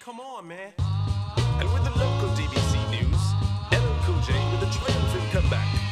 Come on, man. And with the local DBC news, LL Cool J with a triumphant comeback.